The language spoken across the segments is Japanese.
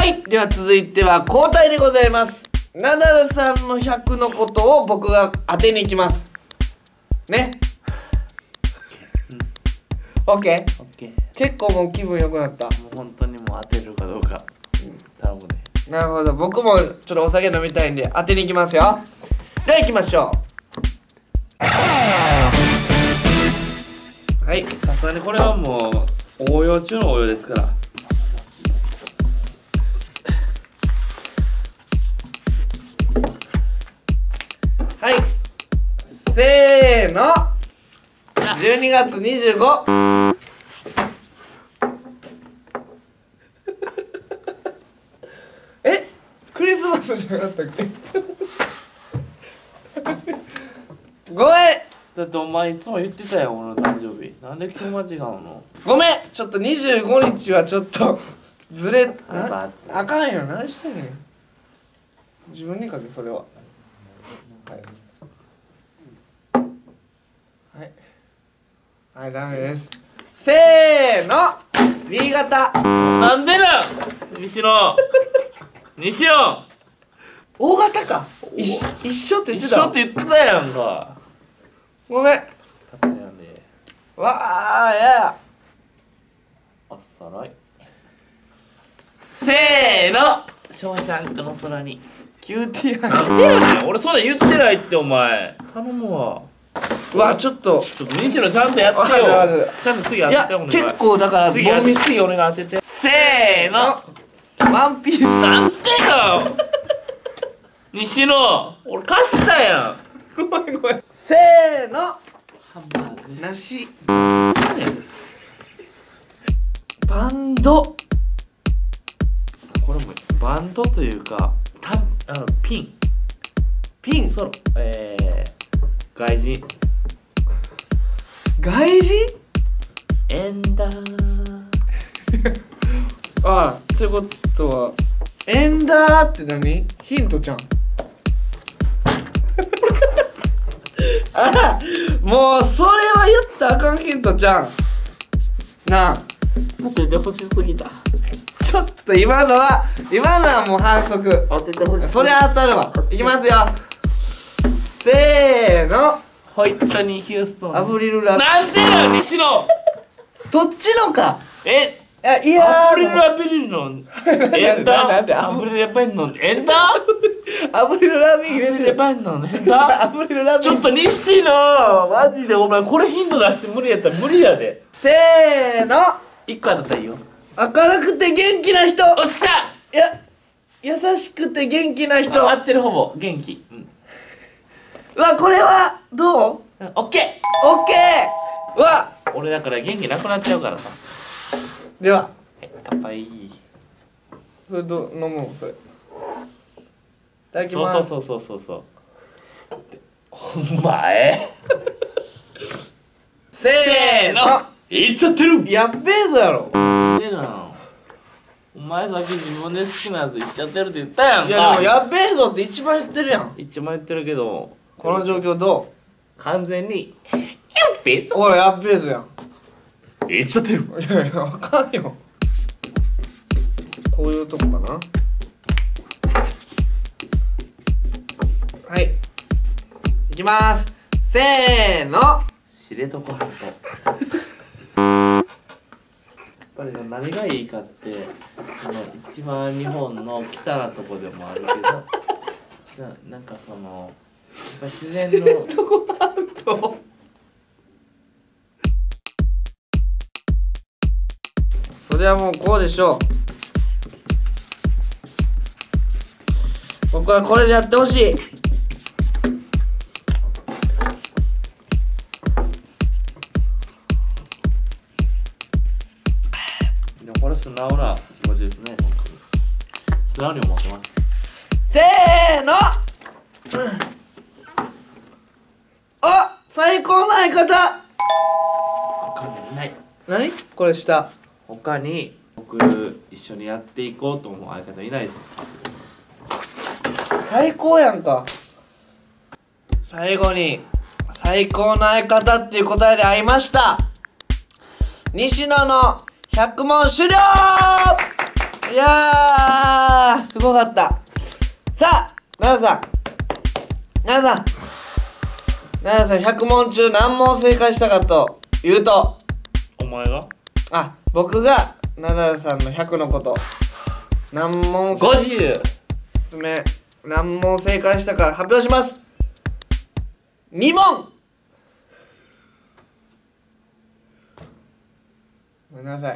はい、では続いては交代でございます。ナダルさんの100のことを僕が当てに行きますね。オッケー。 オッケー。 結構もう気分良くなった。 もう本当にもう当てるかどうか頼むね。 なるほど、僕もちょっとお酒飲みたいんで当てに行きますよ。では行きましょう。はい、 さすがにこれはもう応用中の応用ですから。 はい、せーの。12月25。え、クリスマスじゃなかったっけ？ごめん。 だってお前いつも言ってたよ、俺の誕生日。なんで今日間違うの？ ごめん、ちょっと25日はちょっとずれバあかんよ。何してんねん。自分にかけ、それは。はいはいはい、ダメです。せーの。 B 型。 なんでなん西野西野 O 型か。一緒って言ってた。 一緒って言ってたやんか。 ごめん。 初やで。 わあ、やや。 あっさらい。せーの。ショーシャンクの空に。 キューティーなんでやねん。俺そんなん言ってないってお前。頼むわ。 うわ、ちょっと西野ちゃんとやってよ。 あるちゃんと次当いや、 ててお願い。 結構だから次ボミ次お願い当てて。せーの。 ワンピース。 なんでだよ。西野俺貸したやん。 ごめんごめん。せーの。 ハンバーグ梨。 何バンド。 これもバンドというかピンピン。 ソロ外人外人。 エンダーああ、ってことはエンダーって何？ヒントちゃん。あ、もうそれは言ったらあかんヒントちゃんなあ。 当ててほしすぎた。 ちょっと今のはもう反則。 当ててほしすぎた。 それ当たるわ。いきますよ。せーの。 ホイットニー・ヒューストン。 アブリルラ。 なんでよ西野どっちのか。いやアブリルラビリのエンダなんでーアブリルラベンのエンダーアブリルラビン入れてる。 アブリルラベンのエンダアブリルラビン。 ーちょっと西野マジでお前これヒント出して無理やったら無理やで。 せーの。 一個当たったらいいよ。 明るくて元気な人。 おっしゃいや、優しくて元気な人。 合ってるほぼ元気。 うわ、これはどう？ オッケオッケー。うわ、 ー。俺だから元気なくなっちゃうからさ。 では乾杯。 それ飲むそれ。いただきます。 そうお前せーの。 いっちゃってる。 やっべえぞやろ。 でなお前さっき自分で好きなやつ言っちゃってるって言ったやんか。 いやでもやっべえぞって一番言ってるやん。 一番言ってるけどこの状況ど完全にやっべえう？ ぞほら、やっべえぞやん。 言っちゃってる。 いやいや、わかんよ。こういうとこかな。はい、いきまーす。せーの。 知床半島やっぱり何がいいかってその一番日本の北なとこでもあるけどなんかそのやっぱ自然の知床半島。それはもうこうでしょう。僕はこれでやってほしい。 でもこれ素直な気持ちですね。素直に思ってます。 せーの。あ、最高の相方。 他にない。 何これ下。 他に僕一緒にやっていこうと思う相方いないです。 最高やんか。最後に最高の相方っていう答えで会いました。西野の100問終了。 いやーすごかった。さあ奈良さん100問中何問正解したかというと、 お前が僕がナダルさんの100のこと何問 50。 何問正解したか発表します。2問。ごめんなさい。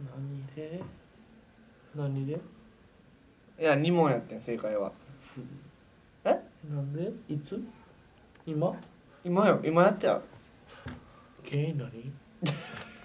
何でいや2問やってん正解は。えなんでいつ今今やってや。 何